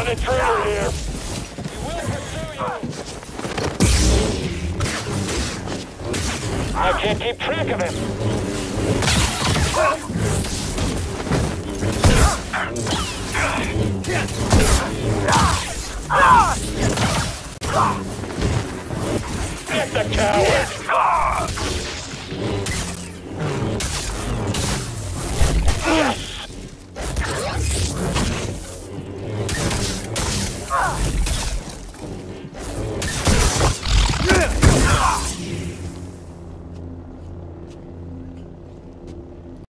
an intruder here. I can't keep track of him.